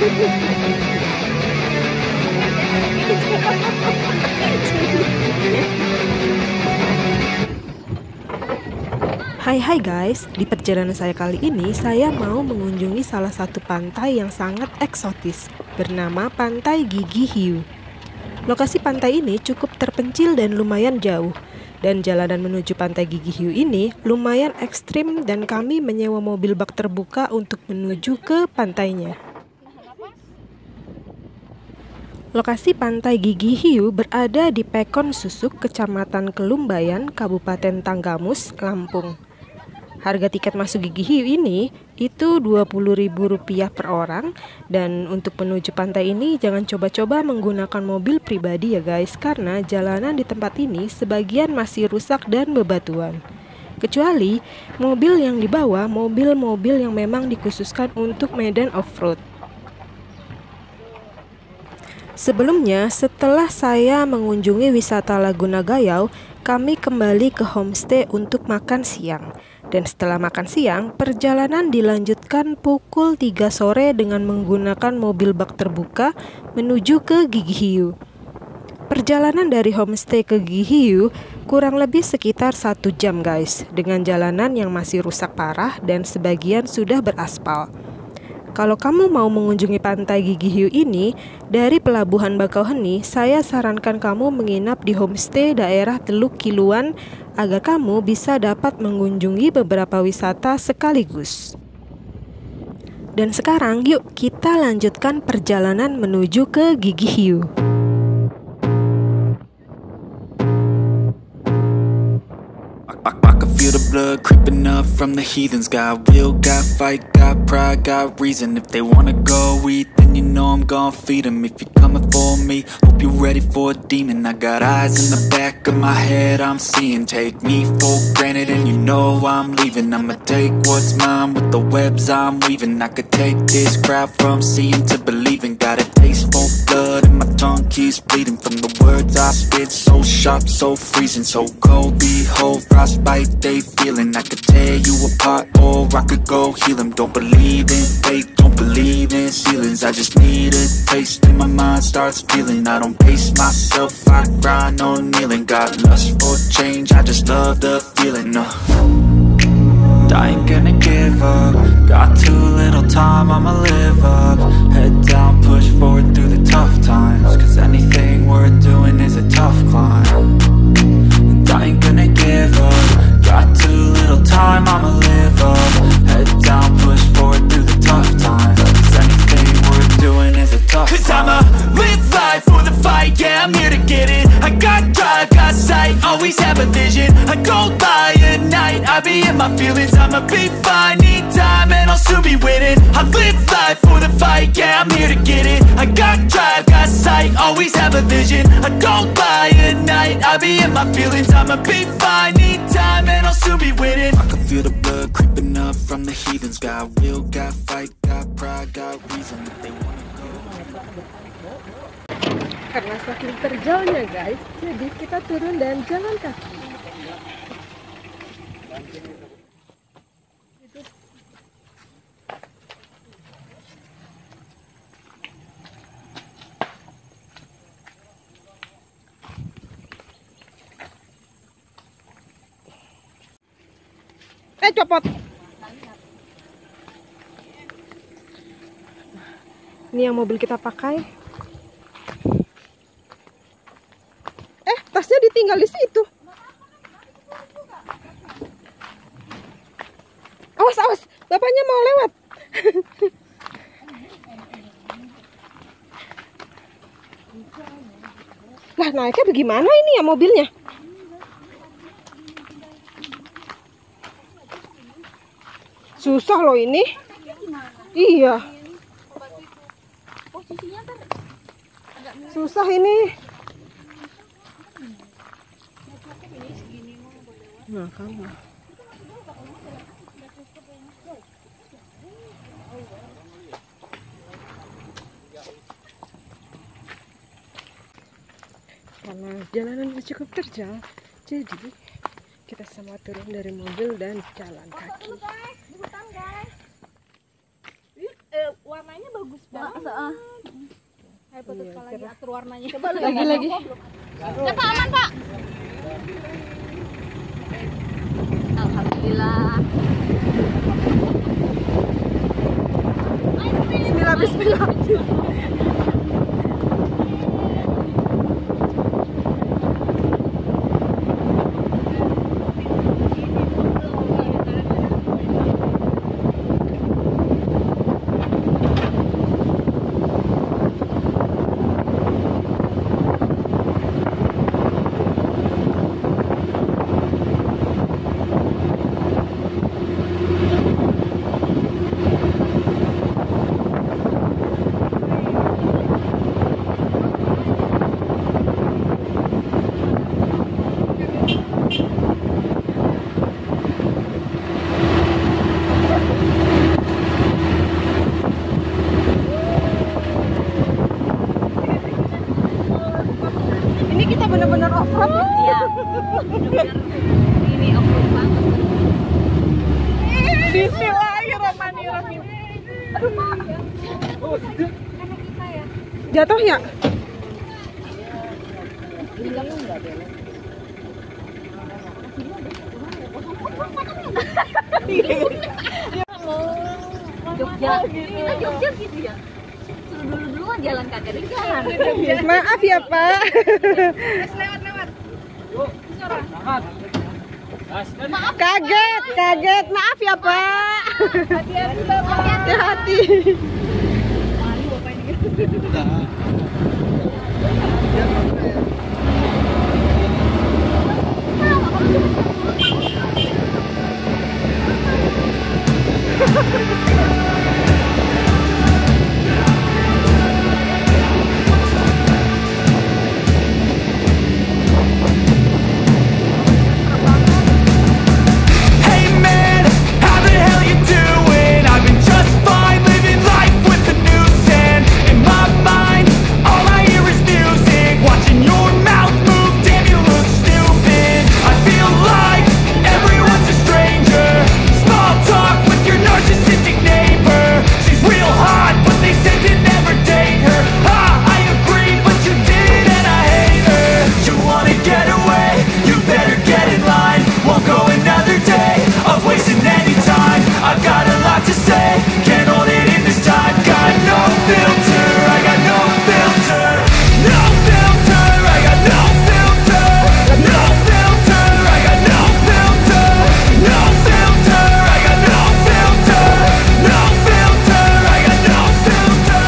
Hai guys, di perjalanan saya kali ini saya mau mengunjungi salah satu pantai yang sangat eksotis bernama Pantai Gigi Hiu. Lokasi pantai ini cukup terpencil dan lumayan jauh, dan jalanan menuju Pantai Gigi Hiu ini lumayan ekstrim dan kami menyewa mobil bak terbuka untuk menuju ke pantainya. Lokasi Pantai Gigi Hiu berada di Pekon Susuk, Kecamatan Kelumbayan, Kabupaten Tanggamus, Lampung. Harga tiket masuk Gigi Hiu ini itu Rp20.000 per orang, dan untuk menuju pantai ini jangan coba-coba menggunakan mobil pribadi ya guys, karena jalanan di tempat ini sebagian masih rusak dan bebatuan. Kecuali mobil yang dibawa mobil-mobil yang memang dikhususkan untuk medan off-road. Sebelumnya, setelah saya mengunjungi wisata Laguna Gayau, kami kembali ke homestay untuk makan siang. Dan setelah makan siang, perjalanan dilanjutkan pukul 3 sore dengan menggunakan mobil bak terbuka menuju ke Gigi Hiu. Perjalanan dari homestay ke Gigi Hiu kurang lebih sekitar 1 jam guys, dengan jalanan yang masih rusak parah dan sebagian sudah beraspal. Kalau kamu mau mengunjungi Pantai Gigi Hiu ini, dari Pelabuhan Bakauheni, saya sarankan kamu menginap di homestay daerah Teluk Kiluan agar kamu bisa dapat mengunjungi beberapa wisata sekaligus. Dan sekarang yuk kita lanjutkan perjalanan menuju ke Gigi Hiu. Feel the blood creeping up from the heathens. Got will, got fight, got pride, got reason. If they wanna go eat, then you know I'm gon' feed them. If you're coming for me, hope you're ready for a demon. I got eyes in the back of my head, I'm seeing. Take me for granted and you know I'm leaving. I'ma take what's mine with the webs I'm weaving. I could take this crowd from seeing to believing. Got a taste for blood and my tongue keeps bleeding. From the words I spit, so sharp, so freezing. So cold, behold, frostbite they feeling. I could tear you apart or I could go heal them. Don't believe in fate, don't believe in ceilings. I just need a taste and my mind starts peeling. I don't pace myself, I grind on kneeling. Got lust for change, I just love the feeling. I ain't gonna give up. Got too little time, I'ma live up. Head down, push forward through the tough times. Cause anything worth doing is a tough climb. And I ain't gonna give up. Got too little time, I'ma live up. Head down, push forward through the tough times. Cause anything worth doing is a tough climb. Cause I'ma live life for the fight, yeah, I'm here to get it. I got drive, got sight, always have a vision. I go by at night, I be in my feelings. I'ma be fine, need time and I'll soon be winning. I live life for the fight, yeah, I'm here to get it. I got drive, got sight, always have a vision. I go by at night, I be in my feelings. I'ma be fine, need time and I'll soon be winning. I can feel the blood creeping up from the heathens. Got will, got fight, got pride, got reason. If they wanna go. Karena saking terjalnya guys, jadi kita turun dan jalan kaki. Copot. Ini yang mobil kita pakai. Tasnya ditinggal di situ. Awas, awas, bapaknya mau lewat. Lah, naiknya bagaimana ini ya mobilnya? Susah loh ini. Iya. Susah ini. Nah, kamu. Karena jalanan cukup terjal, jadi kita semua turun dari mobil dan jalan kaki. Warnanya bagus Ayo putus lagi atur warnanya. Coba lagi. Ya Pak, aman Pak. Alhamdulillah. Bismillah. Ini kita benar-benar off-road ya? Ini off-road banget. Bismillahirrahmanirrahim. Aduh, Pak. Jatuh ya? Jogja. Kita Jogja gitu ya. Dulu kan jalan kagak di jalan. Maaf ya Pak. Lewat. Kaget. Maaf ya Pak. Hati-hati. Hey man, how the hell you doing? I've been just fine, living life with the news and in my mind, all I hear is music. Watching your mouth move, damn you look stupid. I feel like everyone's a stranger. Small talk with your narcissistic neighbor. She's real hot, but they said to never date her. Ha, I agree, but you did and I hate her. You wanna get away? You better get in line. Won't go another day of wasting any time. I've got a lot to say, can't hold it in this time. Got no filter, I got no filter. No filter, I got no filter. No filter, I got no filter. No filter, I got no filter. No filter, I got no filter.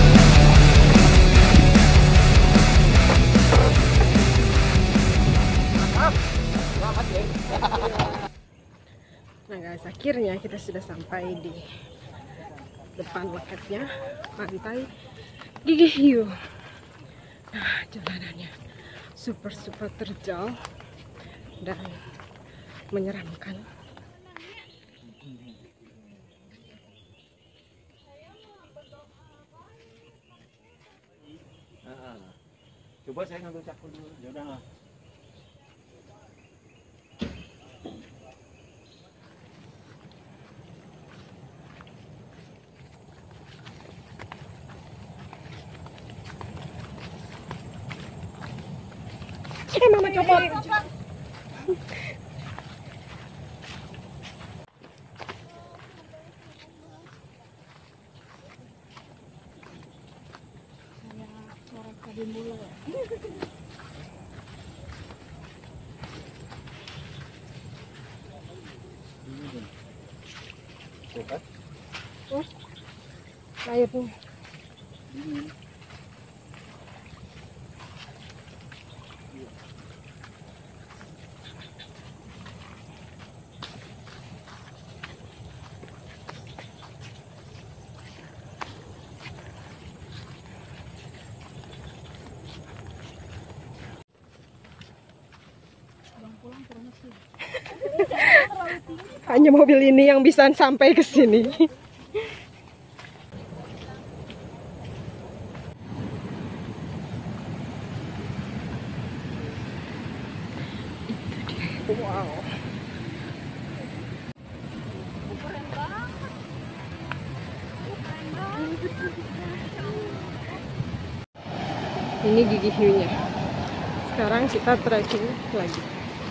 Nah guys, akhirnya kita sudah sampai di depan loketnya pantai Gigi Hiu. Nah, jalanannya super terjal dan menyeramkan. Coba saya ngambil cakur dulu. Ya udahlah. Mama copot. Airnya. Hanya mobil ini yang bisa sampai ke sini. Wow. Keren banget. Ini gigi hiunya. Sekarang kita trekking lagi.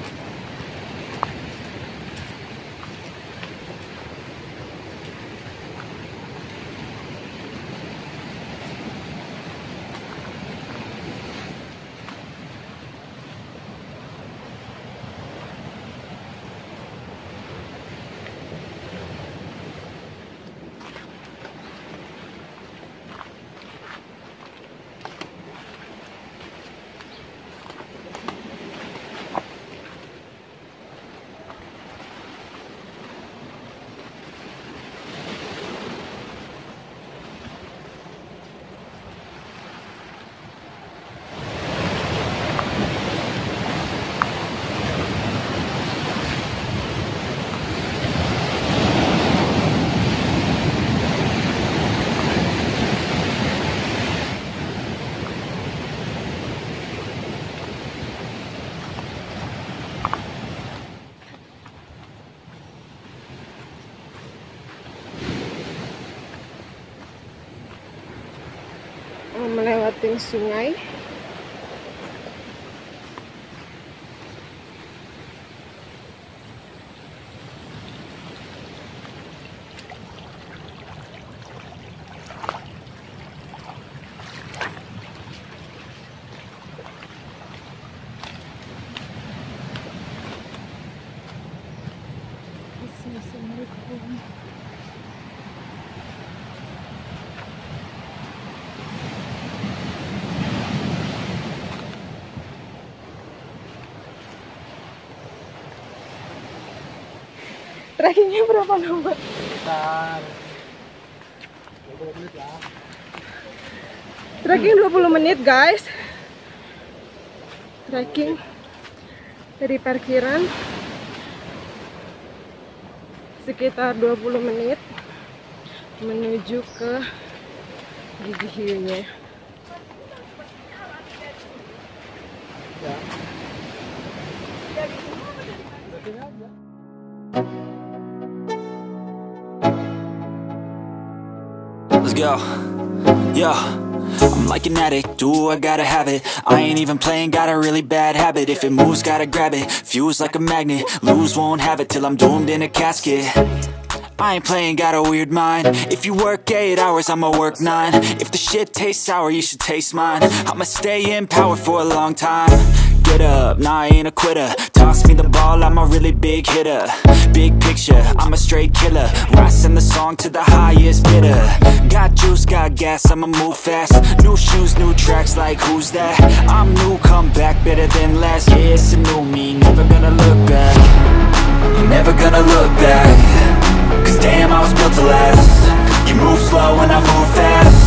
Melewati sungai. Trekkingnya berapa lama? Sekitar 20 menit lah. Trekking 20 menit guys. Trekking dari parkiran sekitar 20 menit menuju ke gigi hiunya. Let's go. Yo, I'm like an addict, do I gotta have it. I ain't even playing, got a really bad habit. If it moves, gotta grab it, fuse like a magnet. Lose, won't have it till I'm doomed in a casket. I ain't playing, got a weird mind. If you work 8 hours, I'ma work 9. If the shit tastes sour, you should taste mine. I'ma stay in power for a long time. Get up, nah, I ain't a quitter. Toss me the ball, I'm a really big hitter. Big picture, I'm a straight killer. Rising the song to the highest bidder. Got juice, got gas, I'ma move fast. New shoes, new tracks, like who's that? I'm new, come back, better than last. Yeah, it's a new me, never gonna look back. Never gonna look back. Cause damn, I was built to last. You move slow and I move fast.